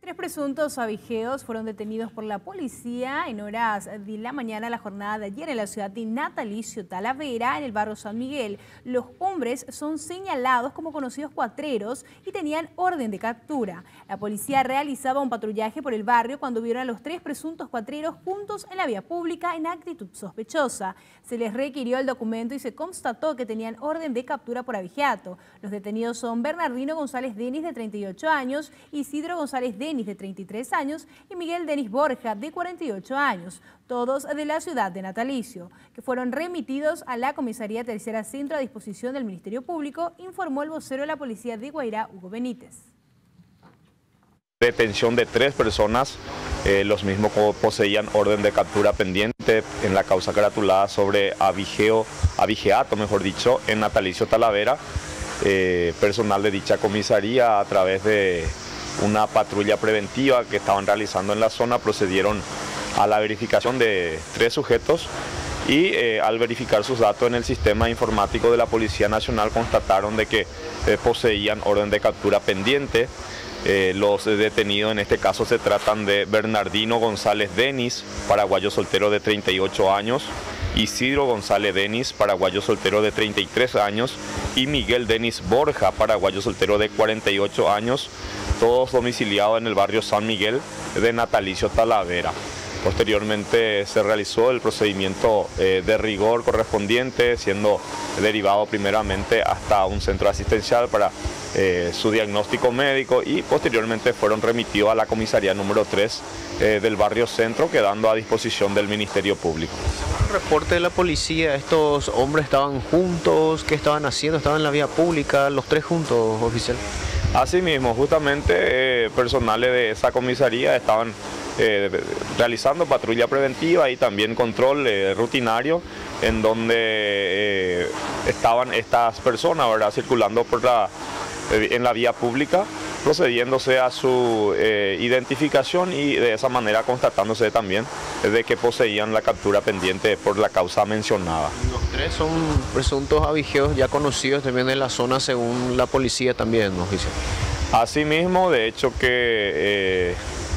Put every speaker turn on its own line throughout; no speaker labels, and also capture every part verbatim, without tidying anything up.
Tres presuntos abigeos fueron detenidos por la policía en horas de la mañana de la jornada de ayer en la ciudad de Natalicio Talavera, en el barrio San Miguel. Los hombres son señalados como conocidos cuatreros y tenían orden de captura. La policía realizaba un patrullaje por el barrio cuando vieron a los tres presuntos cuatreros juntos en la vía pública en actitud sospechosa. Se les requirió el documento y se constató que tenían orden de captura por abigeato. Los detenidos son Bernardino González Denis, de treinta y ocho años, Isidro González Denis, de treinta y tres años, y Miguel Denis Borja, de cuarenta y ocho años, todos de la ciudad de Natalicio, que fueron remitidos a la Comisaría Tercera Centro a disposición del Ministerio Público, informó el vocero de la Policía de Guairá, Hugo Benítez.
Detención de tres personas, eh, los mismos poseían orden de captura pendiente en la causa gratulada sobre abigeo, abigeato, mejor dicho, en Natalicio Talavera. Eh, personal de dicha comisaría, a través de una patrulla preventiva que estaban realizando en la zona, procedieron a la verificación de tres sujetos y eh, al verificar sus datos en el sistema informático de la Policía Nacional constataron de que eh, poseían orden de captura pendiente. Eh, los detenidos en este caso se tratan de Bernardino González Denis, paraguayo soltero de treinta y ocho años, Isidro González Denis, paraguayo soltero de treinta y tres años, y Miguel Denis Borja, paraguayo soltero de cuarenta y ocho años, todos domiciliados en el barrio San Miguel de Natalicio Talavera. Posteriormente se realizó el procedimiento eh, de rigor correspondiente, siendo derivado primeramente hasta un centro asistencial para eh, su diagnóstico médico, y posteriormente fueron remitidos a la comisaría número tres eh, del barrio Centro, quedando a disposición del Ministerio Público.
Un reporte de la policía, estos hombres estaban juntos, ¿qué estaban haciendo? ¿Estaban en la vía pública, los tres juntos, oficial?
Asimismo, justamente eh, personales de esa comisaría estaban eh, realizando patrulla preventiva y también control eh, rutinario, en donde eh, estaban estas personas, ¿verdad?, circulando por la, eh, en la vía pública, procediéndose a su eh, identificación y de esa manera constatándose también de que poseían la captura pendiente por la causa mencionada.
Los tres son presuntos abigeos ya conocidos también en la zona según la policía también, ¿no, oficial?
Asimismo, de hecho que eh,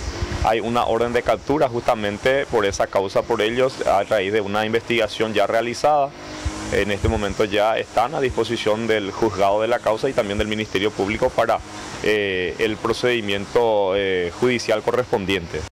hay una orden de captura justamente por esa causa por ellos a raíz de una investigación ya realizada. En este momento ya están a disposición del juzgado de la causa y también del Ministerio Público para eh, el procedimiento eh, judicial correspondiente.